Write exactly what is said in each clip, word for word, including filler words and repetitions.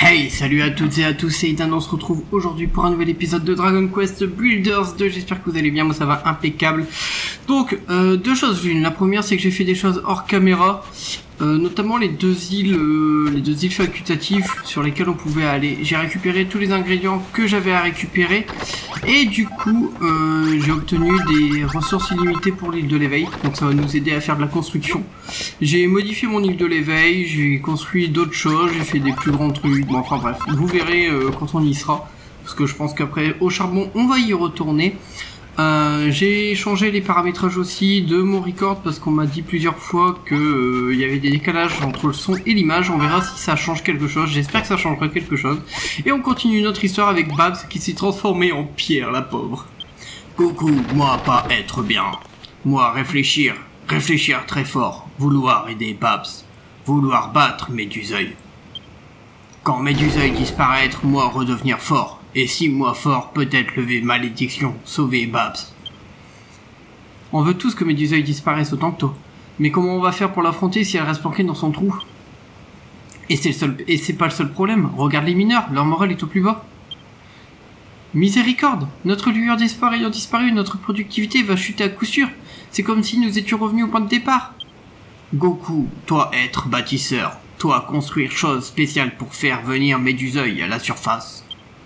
Hey, salut à toutes et à tous, c'est Ethan, on se retrouve aujourd'hui pour un nouvel épisode de Dragon Quest Builders deux, j'espère que vous allez bien, moi ça va impeccable. Donc, euh, deux choses l'une, la première c'est que j'ai fait des choses hors caméra, euh, notamment les deux îles, euh, les deux îles facultatives sur lesquelles on pouvait aller. J'ai récupéré tous les ingrédients que j'avais à récupérer, et du coup, euh, j'ai obtenu des ressources illimitées pour l'île de l'éveil, donc ça va nous aider à faire de la construction. J'ai modifié mon île de l'éveil, j'ai construit d'autres choses, j'ai fait des plus grands trucs, bon enfin bref, vous verrez euh, quand on y sera, parce que je pense qu'après au charbon on va y retourner. Euh, j'ai changé les paramétrages aussi de mon record parce qu'on m'a dit plusieurs fois que euh, il y avait des décalages entre le son et l'image. On verra si ça change quelque chose, j'espère que ça changera quelque chose. Et on continue notre histoire avec Babs qui s'est transformé en pierre, la pauvre. Coucou, moi pas être bien, moi réfléchir, réfléchir très fort, vouloir aider Babs, vouloir battre Méduseuil. Quand Méduseuil disparaître, moi redevenir fort. Et si moi fort, peut-être lever malédiction, sauver Babs. On veut tous que Méduseuil disparaisse autant que toi. Mais comment on va faire pour l'affronter si elle reste planquée dans son trou? Et c'est le seul, et c'est pas le seul problème. Regarde les mineurs, leur morale est au plus bas. Miséricorde, notre lueur d'espoir ayant disparu, notre productivité va chuter à coup sûr. C'est comme si nous étions revenus au point de départ. Goku, toi être bâtisseur, toi construire chose spéciale pour faire venir Méduseuil à la surface.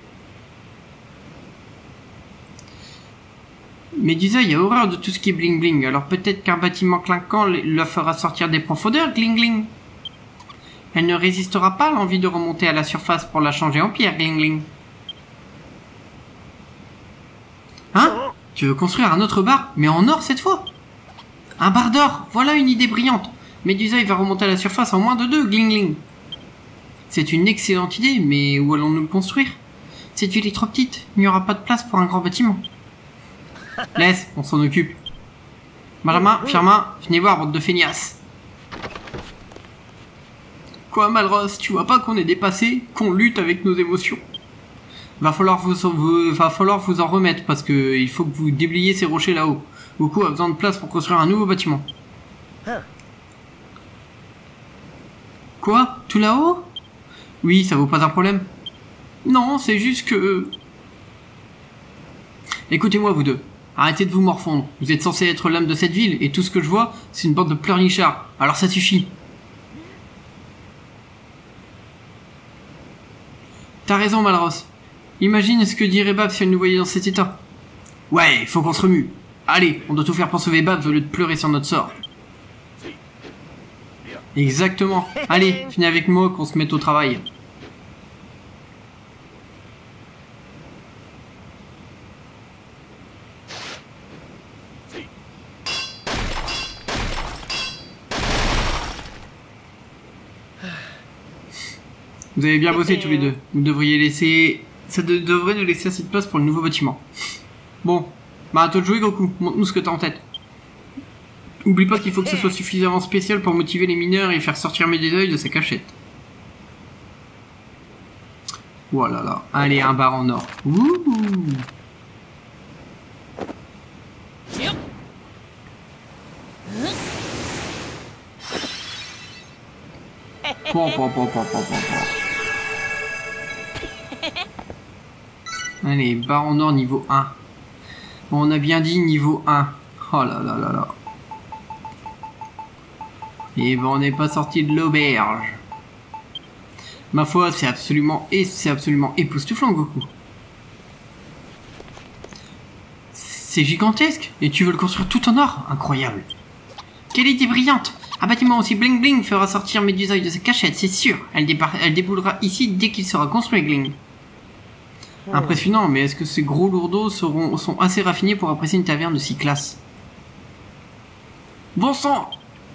Méduseuil a horreur de tout ce qui est bling bling, alors peut-être qu'un bâtiment clinquant la fera sortir des profondeurs, gling gling. Elle ne résistera pas à l'envie de remonter à la surface pour la changer en pierre, gling gling. Hein? Tu veux construire un autre bar, mais en or cette fois? Un bar d'or, voilà une idée brillante. Méduseuil va remonter à la surface en moins de deux, gling gling. C'est une excellente idée, mais où allons-nous le construire? Cette ville est trop petite, il n'y aura pas de place pour un grand bâtiment. Laisse, on s'en occupe. Benjamin, Firmin, venez voir, bande de feignasses. Quoi, Malros, tu vois pas qu'on est dépassé, qu'on lutte avec nos émotions? Va falloir vous, vous, va falloir vous en remettre, parce que il faut que vous déblayiez ces rochers là-haut. Goku a besoin de place pour construire un nouveau bâtiment. Quoi? Tout là-haut? Oui, ça vaut pas un problème. Non, c'est juste que... Écoutez-moi, vous deux. Arrêtez de vous morfondre. Vous êtes censé être l'âme de cette ville, et tout ce que je vois, c'est une bande de pleurnichards. Alors ça suffit. T'as raison, Malros. Imagine ce que dirait Babs si elle nous voyait dans cet état. Ouais, faut qu'on se remue. Allez, on doit tout faire pour sauver Babs au lieu de pleurer sur notre sort. Exactement. Allez, venez avec moi qu'on se mette au travail. Vous avez bien bossé tous les deux. Vous devriez laisser... Ça de devrait nous laisser assez de place pour le nouveau bâtiment. Bon. Bah à toi de jouer, Goku. Montre-nous ce que t'as en tête. Oublie pas qu'il faut que ce soit suffisamment spécial pour motiver les mineurs et faire sortir Méduseuil de sa cachette. Voilà là. Allez, un bar en or. Ouh. Pom, pom, pom, pom, pom, pom. Allez, bar en or niveau un. Bon, on a bien dit niveau un. Oh là là là là. Et ben on n'est pas sorti de l'auberge. Ma foi, c'est absolument et c'est absolument époustouflant, Goku. C'est gigantesque. Et tu veux le construire tout en or? Incroyable. Quelle idée brillante! Un bâtiment aussi bling bling fera sortir Méduseuil de sa cachette, c'est sûr. Elle, elle déboulera ici dès qu'il sera construit, gling. Oh. Impressionnant, mais est-ce que ces gros lourdeaux seront, sont assez raffinés pour apprécier une taverne de si classe? Bon sang!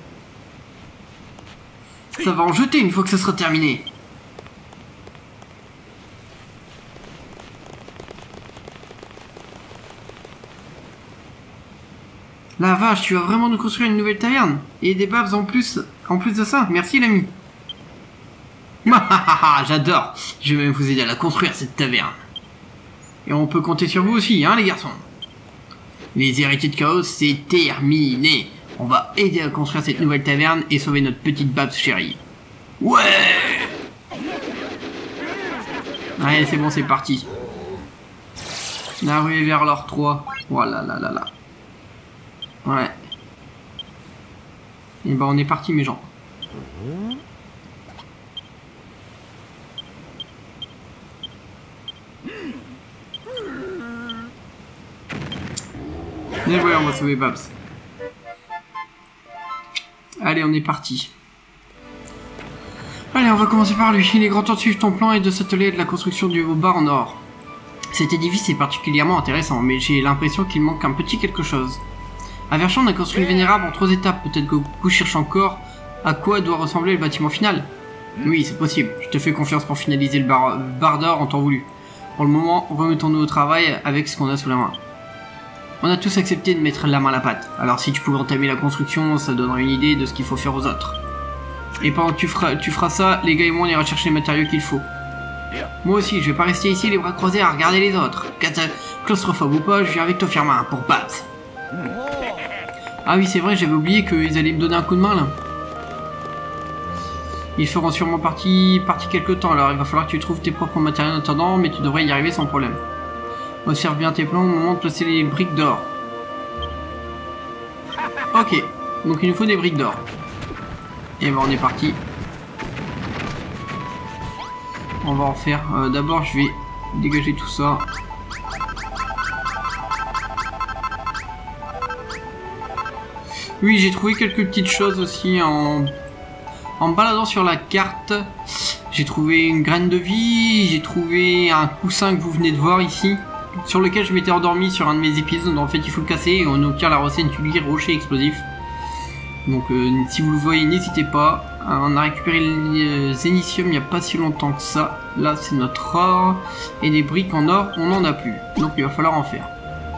Ça va en jeter une fois que ça sera terminé. La vache, tu vas vraiment nous construire une nouvelle taverne? Et des Babs en plus, en plus de ça? Merci l'ami. J'adore. Je vais même vous aider à la construire cette taverne. Et on peut compter sur vous aussi, hein les garçons. Les héritiers de Chaos, c'est terminé. On va aider à construire cette nouvelle taverne et sauver notre petite Babs chérie. Ouais! Allez, c'est bon, c'est parti. La rue est vers l'or trois. Voilà, là, là, là. Ouais. Et ben, on est parti, mes gens. Mais ouais, on va sauver Babs. Allez, on est parti. Allez, on va commencer par lui. Il est grand temps de suivre ton plan et de s'atteler à de la construction du bar en or. Cet édifice est particulièrement intéressant, mais j'ai l'impression qu'il manque un petit quelque chose. À Verschan, on a construit le Vénérable en trois étapes. Peut-être que Goku cherche encore à quoi doit ressembler le bâtiment final. Oui, c'est possible. Je te fais confiance pour finaliser le bar, bar d'or en temps voulu. Pour le moment, remettons-nous au travail avec ce qu'on a sous la main. On a tous accepté de mettre la main à la pâte. Alors si tu pouvais entamer la construction, ça donnerait une idée de ce qu'il faut faire aux autres. Et pendant que tu feras, tu feras ça, les gars et moi on ira chercher les matériaux qu'il faut. Moi aussi, je vais pas rester ici les bras croisés à regarder les autres. Claustrophobe ou pas, je viens avec toi faire main pour Babs. Ah oui, c'est vrai, j'avais oublié qu'ils allaient me donner un coup de main là. Ils feront sûrement partie, partie quelques temps, alors il va falloir que tu trouves tes propres matériaux en attendant, mais tu devrais y arriver sans problème. Observe bien tes plans au moment de placer les briques d'or. Ok, donc il nous faut des briques d'or. Et ben on est parti. On va en faire. Euh, D'abord je vais dégager tout ça. Oui, j'ai trouvé quelques petites choses aussi en, en baladant sur la carte. J'ai trouvé une graine de vie, j'ai trouvé un coussin que vous venez de voir ici, sur lequel je m'étais endormi sur un de mes épisodes. En fait il faut le casser et on obtient la recette du rocher explosif. Donc euh, si vous le voyez, n'hésitez pas. Euh, on a récupéré le zénitium il n'y a pas si longtemps que ça. Là c'est notre or. Et des briques en or, on n'en a plus. Donc il va falloir en faire.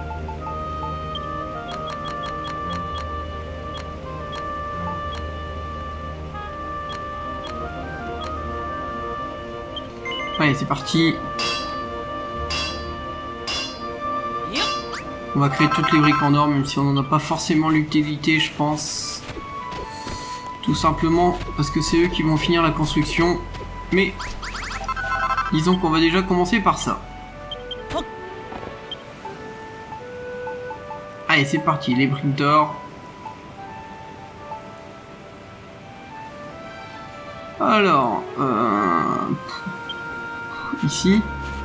Allez, c'est parti. On va créer toutes les briques en or, même si on n'en a pas forcément l'utilité, je pense. Tout simplement parce que c'est eux qui vont finir la construction. Mais disons qu'on va déjà commencer par ça. Allez, c'est parti, les briques d'or. Alors, euh... ici.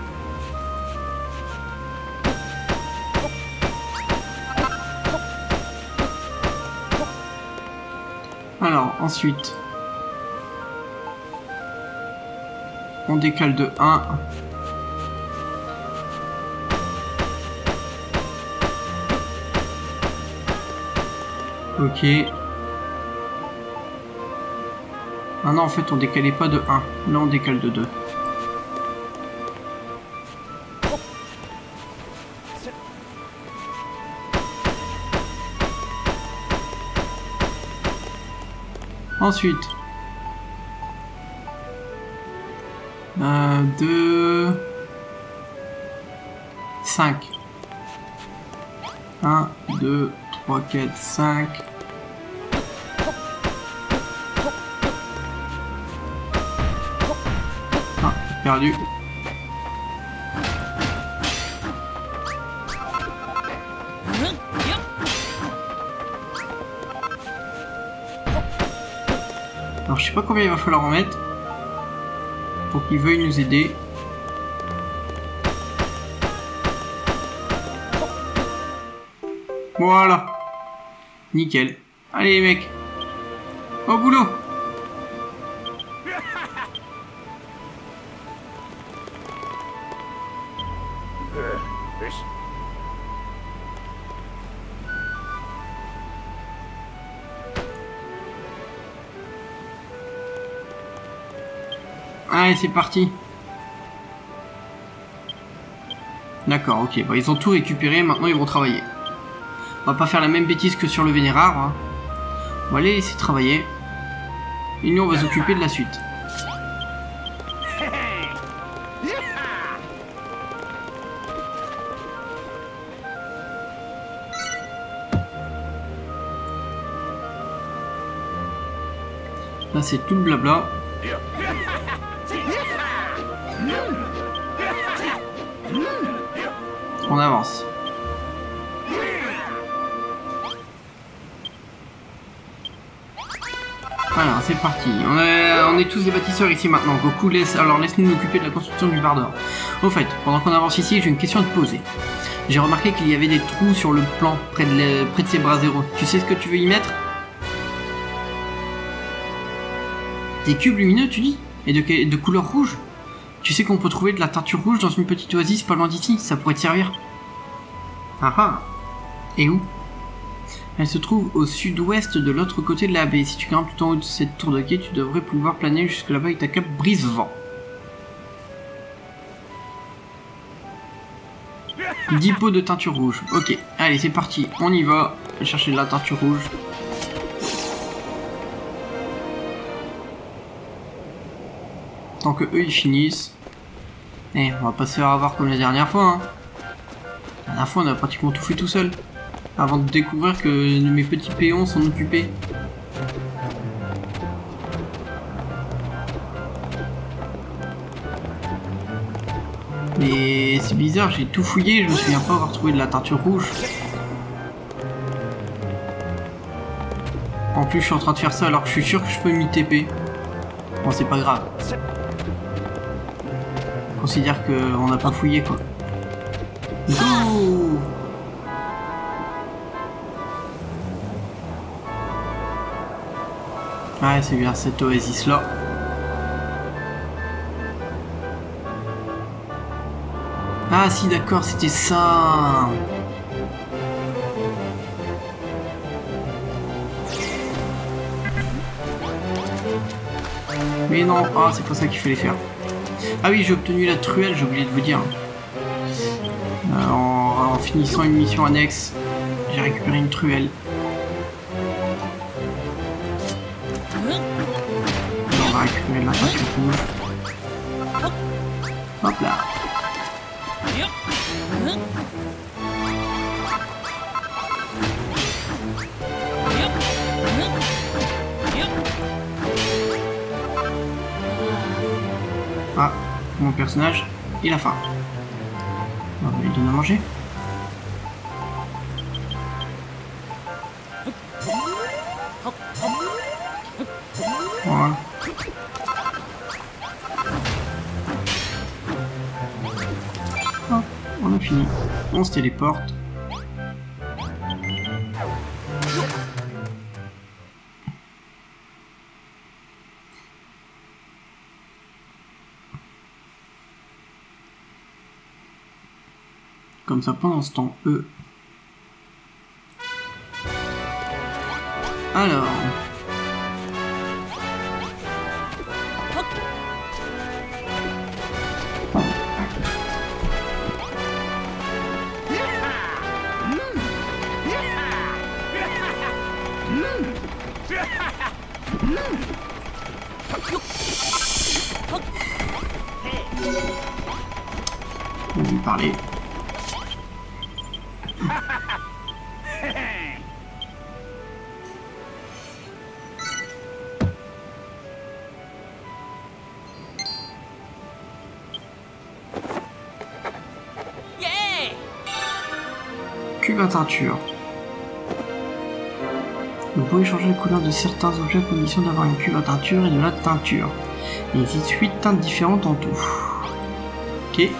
Alors, ensuite, on décale de un. Ok. Ah non, en fait, on décalait pas de un. Là, on décale de deux. Ensuite, un, deux, cinq. un, deux, trois, quatre, cinq. Ah, perdu. Alors je sais pas combien il va falloir en mettre pour qu'ils veuillent nous aider. Voilà. Nickel. Allez les mecs. Au boulot. Allez, c'est parti. D'accord, ok. Bah, ils ont tout récupéré, maintenant ils vont travailler. On va pas faire la même bêtise que sur le Vénérable. Hein. On va les laisser travailler. Et nous, on va s'occuper de la suite. Là, c'est tout le blabla. on avance. Voilà, c'est parti. On est, on est tous des bâtisseurs ici maintenant. Goku, laisse, alors laisse-nous nous occuper de la construction du bar d'or. Au fait, pendant qu'on avance ici, j'ai une question à te poser. J'ai remarqué qu'il y avait des trous sur le plan près de, les, près de ces bras zéro. Tu sais ce que tu veux y mettre? Des cubes lumineux, tu dis? Et de, de couleur rouge? Tu sais qu'on peut trouver de la teinture rouge dans une petite oasis pas loin d'ici? Ça pourrait te servir. Ah ah. Et où? Elle se trouve au sud-ouest de l'autre côté de la baie. Si tu grimpes tout en haut de cette tour de quai, tu devrais pouvoir planer jusque là-bas avec ta cape brise-vent. dix pots de teinture rouge. Ok, allez, c'est parti. On y va. On va chercher de la teinture rouge. Tant que eux ils finissent. Eh, on va pas se faire avoir comme la dernière fois. Hein. La dernière fois, on a pratiquement tout fait tout seul. Avant de découvrir que mes petits péons s'en occupaient. Mais c'est bizarre, j'ai tout fouillé, je me souviens pas avoir trouvé de la teinture rouge. En plus, je suis en train de faire ça alors que je suis sûr que je peux m'y T P. Bon, c'est pas grave. On considère qu'on n'a pas fouillé, quoi. Go! Ouais, c'est bien cette oasis là. Ah si, d'accord, c'était ça. Mais non, ah, c'est pas ça qu'il fallait faire. Ah oui, j'ai obtenu la truelle, j'ai oublié de vous dire. Euh, en, en finissant une mission annexe, j'ai récupéré une truelle. On va récupérer la peinture rouge. Hop là. Ah, mon personnage, il a faim. On va lui donner à manger. Voilà. Ah, on a fini. On se téléporte. Comme ça pendant ce temps, eux. Alors. On va lui parler. Cuve à teinture. Vous pouvez changer la couleur de certains objets à condition d'avoir une cuve à teinture et de la teinture. Il existe huit teintes différentes en tout. Ok. Et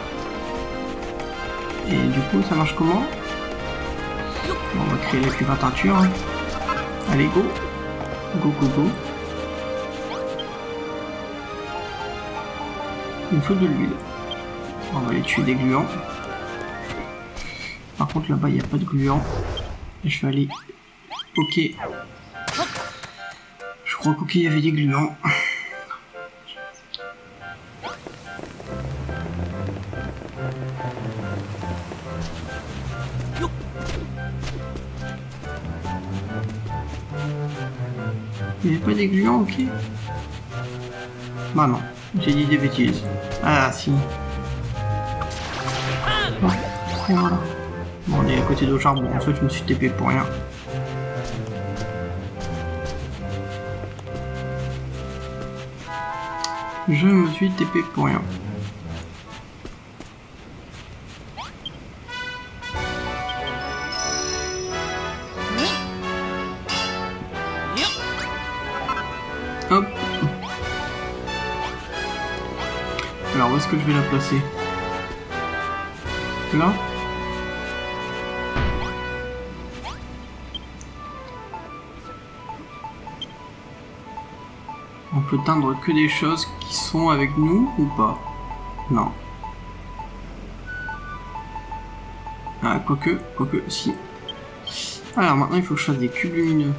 du coup, ça marche comment? On va créer la cuve à teinture. Allez, go. Go, go, go. Il me faut de l'huile. On va aller tuer des gluants. Par contre, là-bas, il n'y a pas de gluants. Et je vais aller... Ok. Je crois qu'ok, il y avait des gluants. Il n'y avait pas des gluants, ok. Bah non, j'ai dit des bêtises. Ah si. Bon, et voilà. Bon, on est à côté d'eau charbon, en fait je me suis T P pour rien. Je me suis T P pour rien. Alors, où est-ce que je vais la placer? Là? On peut teindre que des choses qui sont avec nous ou pas? Non. Ah, quoique, quoique, si. Alors maintenant il faut que je fasse des cubes lumineux.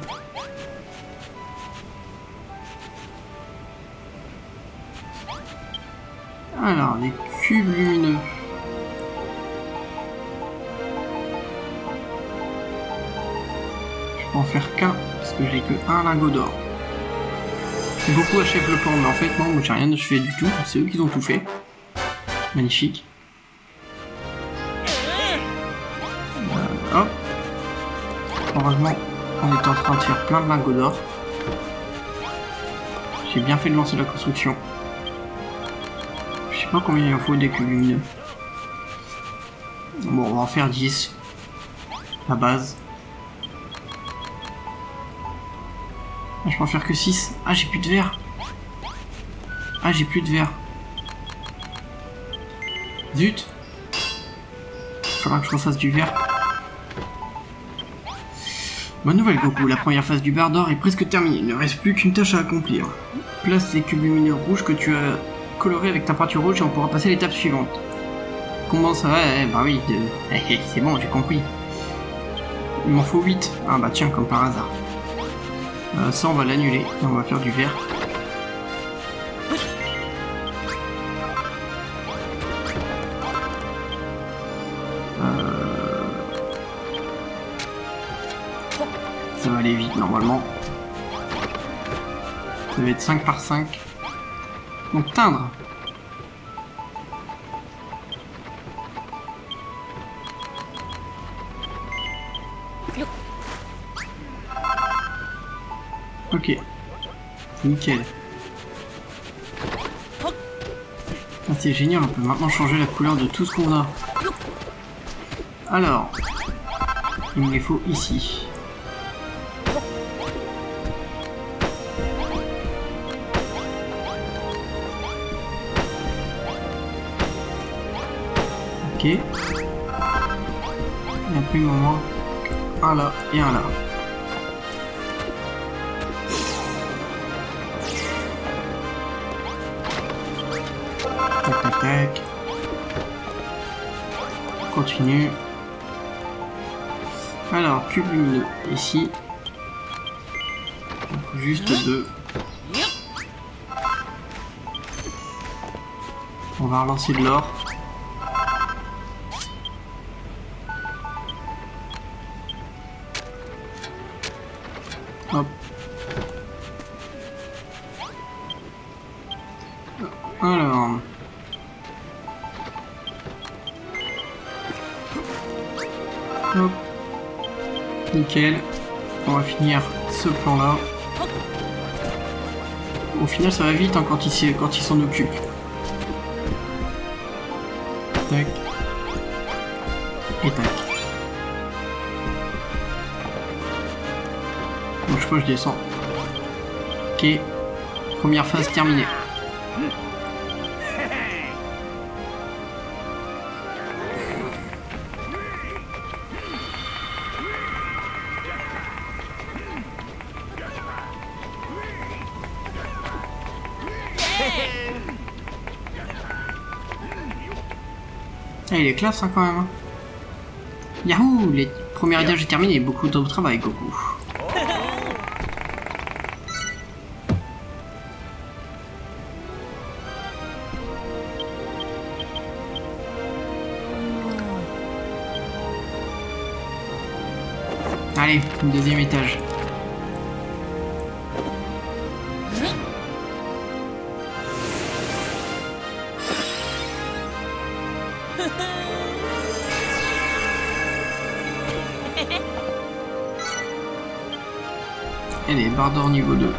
Alors, les cubes lumineux. Je peux en faire qu'un, parce que j'ai que un lingot d'or. Beaucoup achètent le plan, mais en fait non, moi j'ai rien achevé du tout, c'est eux qui ont tout fait. Magnifique. Euh, hop. Heureusement, on est en train de faire plein de lingots d'or. J'ai bien fait de lancer la construction. Je sais pas combien il en faut des cubes lumineux. Bon, on va en faire dix. La base. Ah, je peux en faire que six. Ah, j'ai plus de verre. Ah, j'ai plus de verre. Zut. Faudra que je refasse du verre. Bonne nouvelle, Goku. La première phase du bar d'or est presque terminée. Il ne reste plus qu'une tâche à accomplir. Place les cubes lumineux rouges que tu as colorés avec ta peinture rouge et on pourra passer à l'étape suivante. Comment ça va? Eh, bah oui, de... eh, eh, c'est bon, j'ai compris. Il m'en faut huit. Ah bah tiens, comme par hasard. Euh, ça, on va l'annuler et on va faire du vert. Euh... Ça va aller vite normalement. Ça va être cinq par cinq. Donc teindre. Ok. Nickel. Ah, c'est génial, on peut maintenant changer la couleur de tout ce qu'on a. Alors, il me les faut ici. Ok. Et après il m'en manque un là et un là. Tac tac tac. Continue. Alors, cube lumineux ici. Il faut juste deux. On va relancer de l'or. Hop. Alors. Hop. Nickel. On va finir ce plan là. Au final ça va vite hein, quand il quand il s'en occupe. Tac. Et tac. Bon, je crois que je descends. Ok. Première phase terminée. Ah, il est classe hein, quand même. Hein. Yahoo! Les premiers étages terminés. Beaucoup de travail, Goku. Allez, deuxième étage. Allez, barre d'or niveau deux.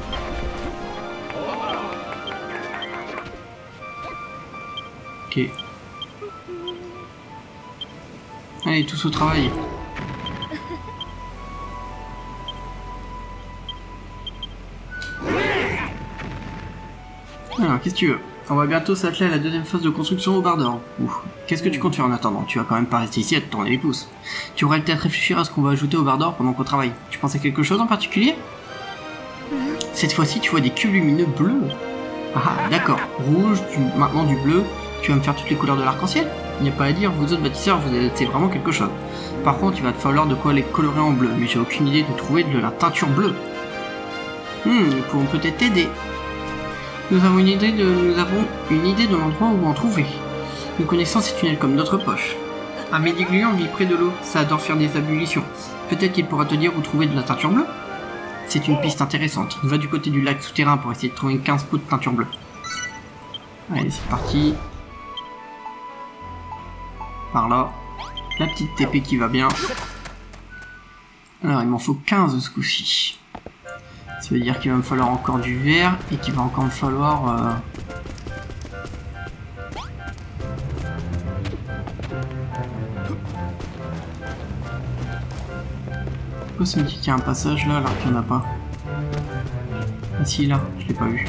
Ok. Allez, tous au travail. Alors, qu'est-ce que tu veux? On va bientôt s'atteler à la deuxième phase de construction au bar d'or. Qu'est-ce que tu comptes faire en attendant? Tu vas quand même pas rester ici à te tourner les pouces. Tu pourrais peut-être réfléchir à ce qu'on va ajouter au bar d'or pendant qu'on travaille. Tu penses à quelque chose en particulier? Cette fois-ci, tu vois des cubes lumineux bleus. Ah, d'accord. Rouge, du... maintenant du bleu. Tu vas me faire toutes les couleurs de l'arc-en-ciel? Il n'y a pas à dire, vous autres bâtisseurs, vous êtes vraiment quelque chose. Par contre, il va te falloir de quoi les colorer en bleu, mais j'ai aucune idée de trouver de la teinture bleue. Hmm, nous pouvons peut-être t'aider. Nous avons une idée de, nous avons une idée de l'endroit où en trouver. Nous connaissons ces tunnels comme notre poche. Un médigluant vit près de l'eau, ça adore faire des ablutions. Peut-être qu'il pourra te dire où trouver de la teinture bleue. C'est une piste intéressante. Va du côté du lac souterrain pour essayer de trouver quinze pots de teinture bleue. Allez, c'est parti. Par là. La petite T P qui va bien. Alors, il m'en faut quinze ce coup-ci. Ça veut dire qu'il va me falloir encore du verre et qu'il va encore me falloir... Euh... Pourquoi ça me dit qu'il y a un passage là alors qu'il n'y en a pas? Ah si, là, je l'ai pas vu.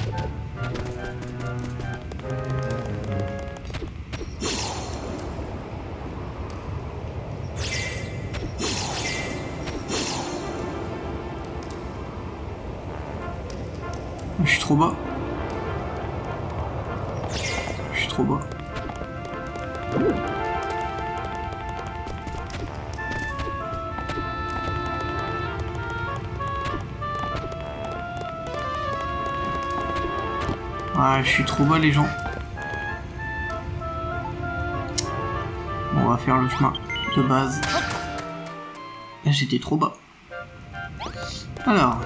Je suis trop bas. Je suis trop bas. Ouais, je suis trop bas les gens. Bon, on va faire le chemin de base. Là, j'étais trop bas. Alors...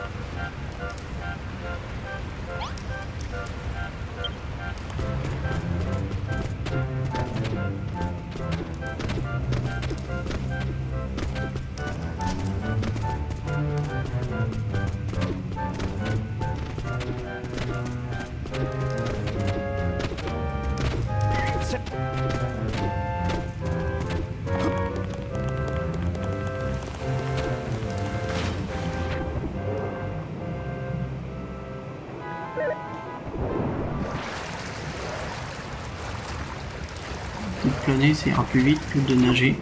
de planer, ça ira plus vite que de nager.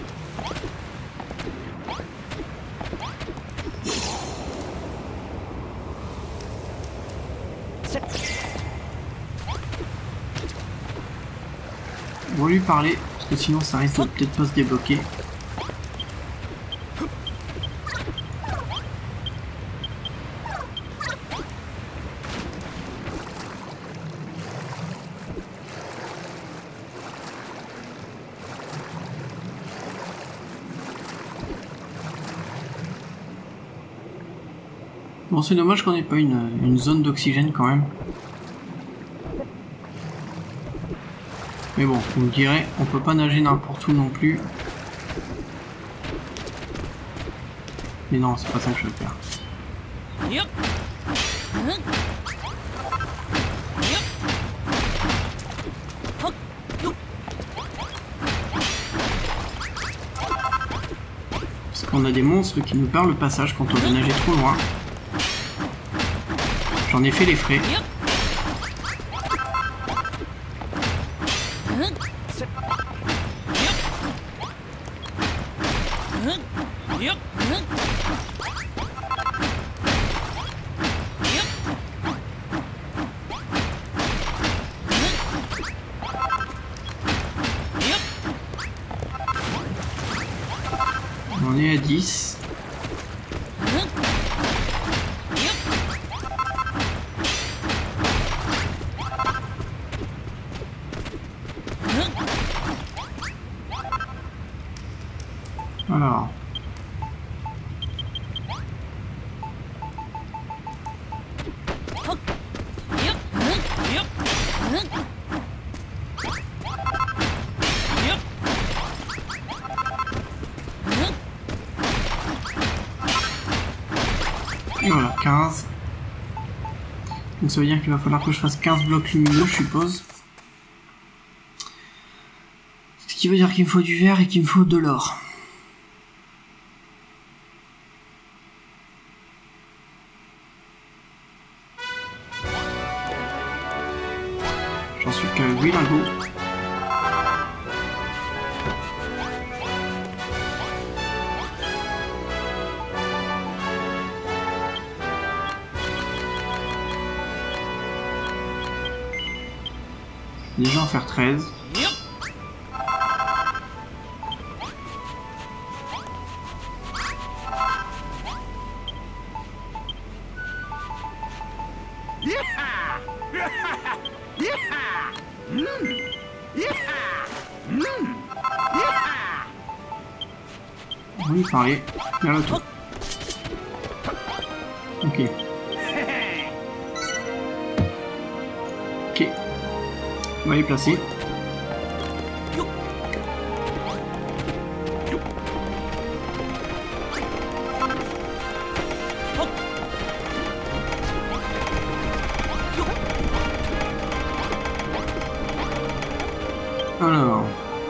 On va lui parler, parce que sinon ça risque de peut-être pas se débloquer. Bon, c'est dommage qu'on n'ait pas une, une zone d'oxygène quand même. Mais bon, vous me direz, on peut pas nager n'importe où non plus. Mais non, c'est pas ça que je veux faire. Parce qu'on a des monstres qui nous barrent le passage quand on veut nager trop loin. J'en ai fait les frais. On est à dix. Alors. Et voilà, quinze. Donc ça veut dire qu'il va falloir que je fasse quinze blocs lumineux, je suppose. Ce qui veut dire qu'il me faut du verre et qu'il me faut de l'or. J'en suis qu'à huit lingots. Déjà en faire treize. Oui, parler. Vers le tour. Ok. Ok. On va les placer. Alors.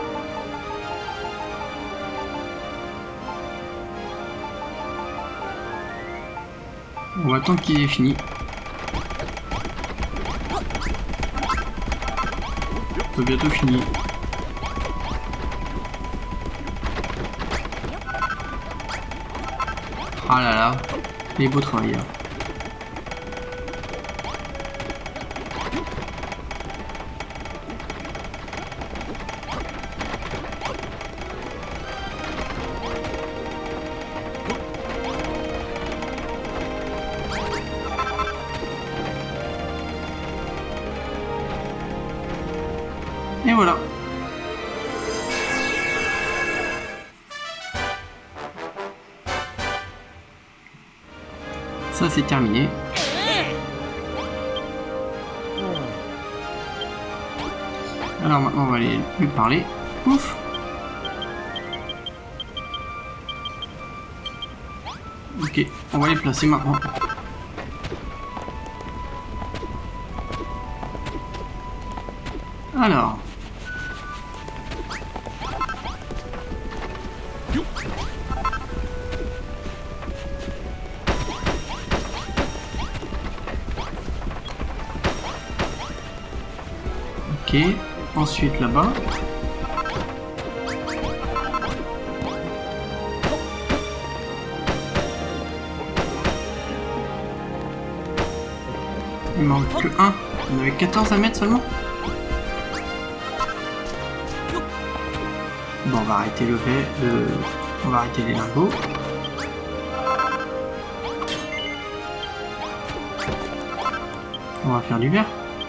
On va attendre qu'il ait fini. C'est bientôt fini. Ah là là, les beaux travailleurs. Et voilà. Ça c'est terminé. Alors maintenant on va aller lui parler. Pouf. Ok, on va les placer maintenant. Alors. Ok, ensuite là-bas. Il manque que un. On avait quatorze à mettre seulement. Bon, on va arrêter le fait. Euh, on va arrêter les lingots. On va faire du verre.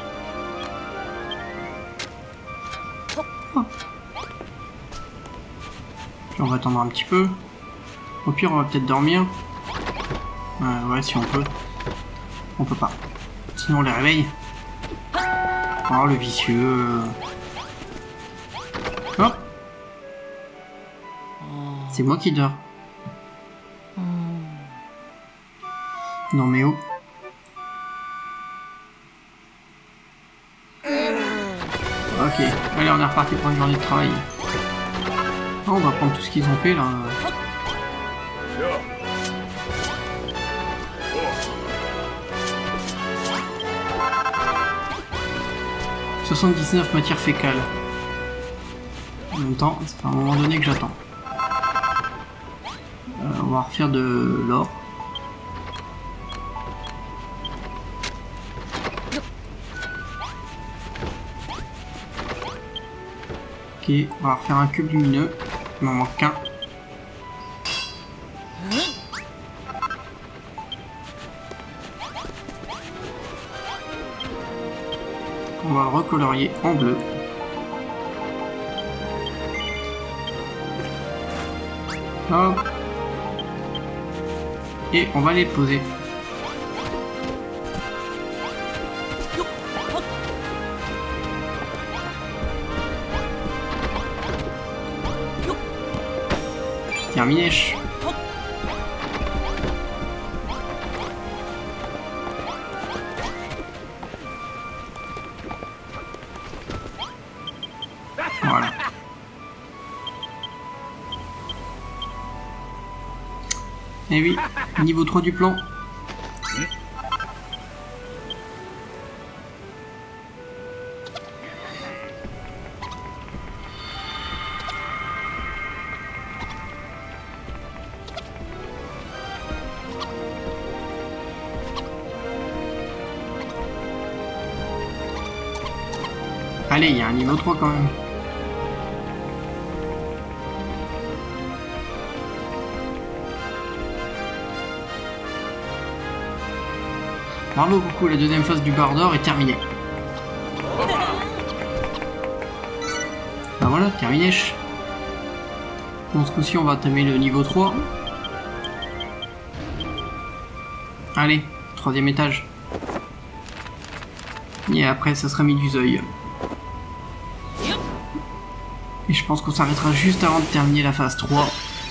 Puis on va attendre un petit peu. Au pire, on va peut-être dormir. Euh, ouais, si on peut. On peut pas. Sinon, on les réveille. Oh, le vicieux. Hop. C'est moi qui dors. Non mais oh. Ok, allez on est reparti pour une journée de travail. Ah, on va prendre tout ce qu'ils ont fait là. soixante-dix-neuf matières fécales. En même temps, ça fait un moment donné que j'attends. Euh, on va refaire de l'or. Ok, on va refaire un cube lumineux. Il m'en manque qu'un. On va le recolorier en bleu. Hop. Et on va les poser. Terminé. Voilà. Et oui, niveau trois du plan. Allez, il y a un niveau trois quand même. Bravo beaucoup, la deuxième phase du bar d'or est terminée. Ben voilà, terminé. Bon, ce coup-ci, on va entamer le niveau trois. Allez, troisième étage. Et après, ça sera mis du œil. Et je pense qu'on s'arrêtera juste avant de terminer la phase trois.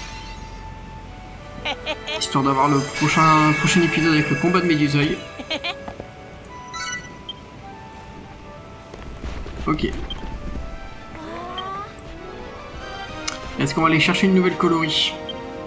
Histoire d'avoir le prochain, prochain épisode avec le combat de Méduseuil. Ok. Est-ce qu'on va aller chercher une nouvelle colorie?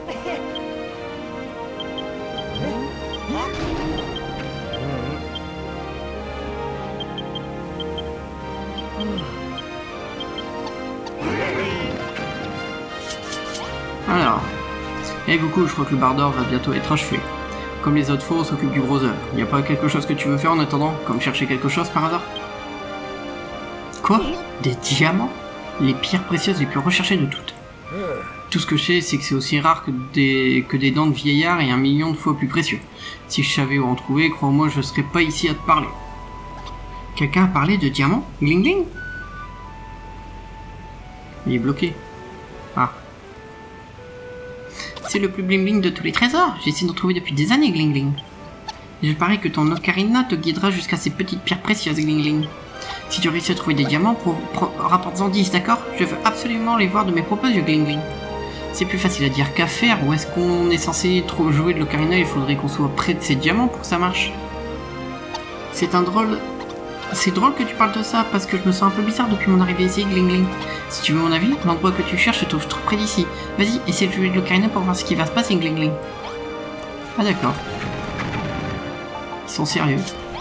Alors. Eh Goku, je crois que le bar d'or va bientôt être achevé. Comme les autres fois, on s'occupe du gros œuf. Y a pas quelque chose que tu veux faire en attendant? Comme chercher quelque chose par hasard? Quoi? Des diamants? Les pierres précieuses les plus recherchées de toutes. Tout ce que je sais, c'est que c'est aussi rare que des, que des dents de vieillard et un million de fois plus précieux. Si je savais où en trouver, crois-moi, je serais pas ici à te parler. Quelqu'un a parlé de diamants? Gling gling? Il est bloqué. Ah. C'est le plus bling bling de tous les trésors. J'essaie d'en trouver depuis des années, Gling Gling. Je parie que ton ocarina te guidera jusqu'à ces petites pierres précieuses, Gling Gling. Si tu réussis à trouver des diamants, rapporte-en dix, d'accord? Je veux absolument les voir de mes propres yeux, Gling Gling. C'est plus facile à dire qu'à faire, ou est-ce qu'on est censé trop jouer de l'ocarina? Il faudrait qu'on soit près de ces diamants pour que ça marche. C'est un drôle... C'est drôle que tu parles de ça, parce que je me sens un peu bizarre depuis mon arrivée ici, Gling Gling. Si tu veux mon avis, l'endroit que tu cherches se trouve trop près d'ici. Vas-y, essaie de jouer de l'ocarina pour voir ce qui va se passer, Gling Gling. Ah d'accord. Ils sont sérieux.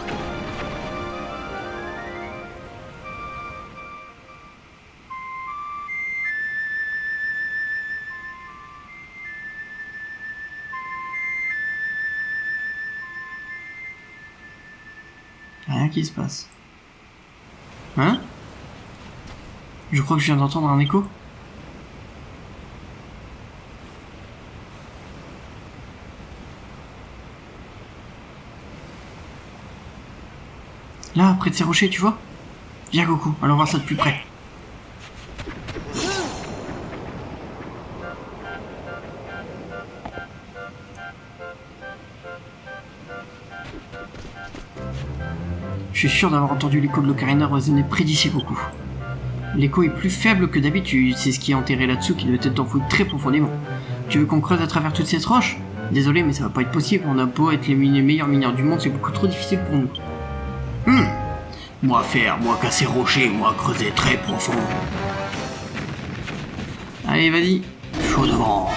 Rien qui se passe. Hein? Je crois que je viens d'entendre un écho. Là, près de ces rochers, tu vois? Viens Goku, allons voir ça de plus près. Je suis sûr d'avoir entendu l'écho de l'ocarina résonner près d'ici, Goku. L'écho est plus faible que d'habitude, c'est ce qui est enterré là-dessous qui doit être enfoui très profondément. Tu veux qu'on creuse à travers toutes ces roches? Désolé, mais ça va pas être possible, on a beau être les meilleurs mineurs du monde, c'est beaucoup trop difficile pour nous. Hmm. Moi faire, moi casser rocher, moi creuser très profond. Allez, vas-y. Chaud devant.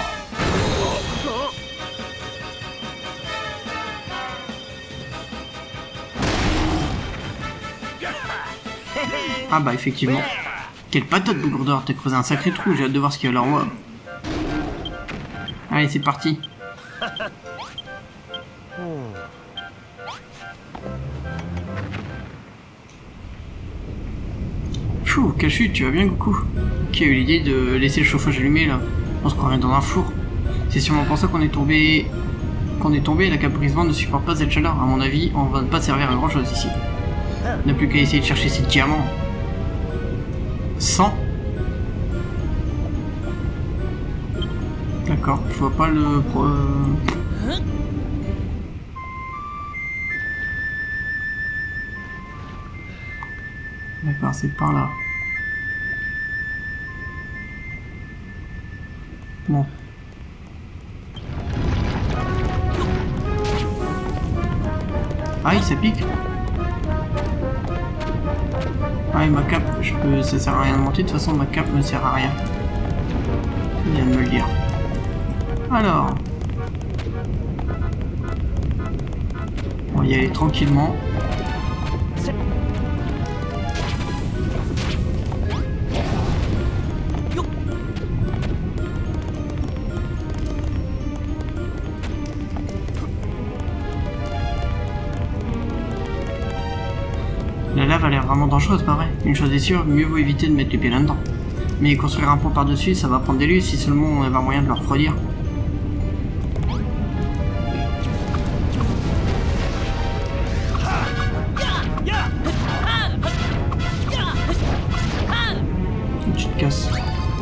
Ah bah effectivement. Quelle patate, Bougourdor, t'as creusé un sacré trou, j'ai hâte de voir ce qu'il y a alors moi. Allez, c'est parti. Pfff, quelle chute, tu vas bien Goku? Qui a eu l'idée de laisser le chauffage allumé là? On se croirait dans un four. C'est sûrement pour ça qu'on est tombé... qu'on est tombé et la Capri-Vent ne supporte pas cette chaleur. À mon avis, on va pas servir à grand chose ici. On n'a plus qu'à essayer de chercher ces diamants. cent. D'accord, je vois pas le... Pro... D'accord, c'est par là. Bon. Aïe, ça pique. Ah, et ma cape, je peux, ça sert à rien de monter, de toute façon ma cape ne sert à rien. Il vient de me le dire. Alors. On va y aller tranquillement. La lave cave a l'air vraiment dangereuse, pas vrai? Une chose est sûre, mieux vaut éviter de mettre les pieds là-dedans. Mais construire un pont par-dessus, ça va prendre des lieux si seulement on avait un moyen de le refroidir. Tu te casses.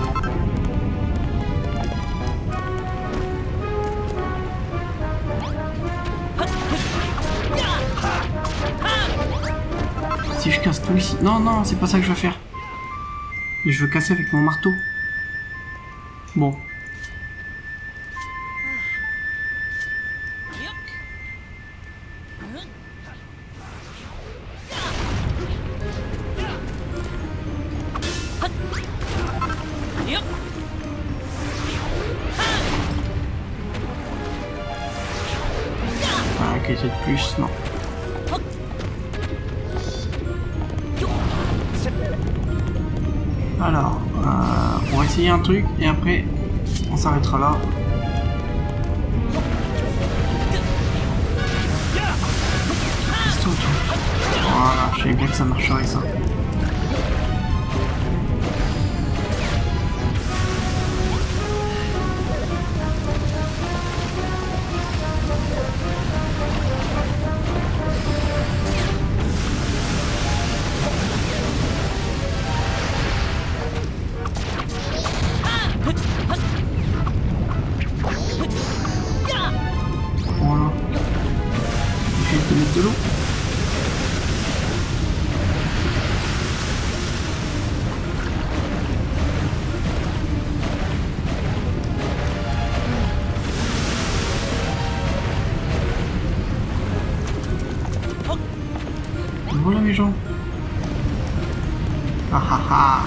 Si je casse tout ici... Non, non, c'est pas ça que je veux faire. Je veux casser avec mon marteau. Bon. Ah, ok, c'est de plus, non. Alors, euh, on va essayer un truc et après on s'arrêtera là. Pisto, toi. Voilà, je savais bien que ça marcherait ça. Voilà. Juste de mettre de l'eau. Voilà mes gens. Ah ah ah.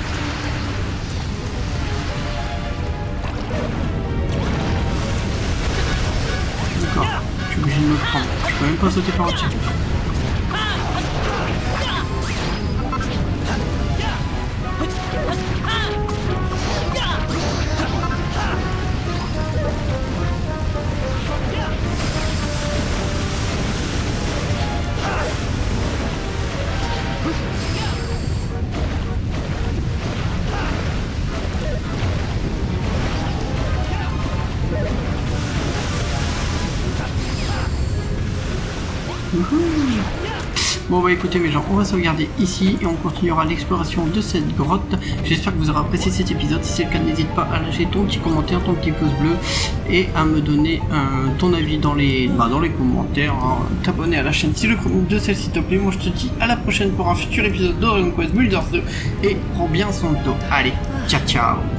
D'accord, je suis obligé de me prendre. Je peux même pas sauter par au-dessus. Bon bah écoutez mes gens, on va sauvegarder ici et on continuera l'exploration de cette grotte. J'espère que vous aurez apprécié cet épisode. Si c'est le cas, n'hésite pas à lâcher ton petit commentaire, ton petit pouce bleu et à me donner euh, ton avis dans les, bah, dans les commentaires, hein. T'abonner à la chaîne si le groupe de celle-ci te plaît. Moi je te dis à la prochaine pour un futur épisode de Dragon Quest Builders deux et prends bien son dos. Allez, ciao ciao.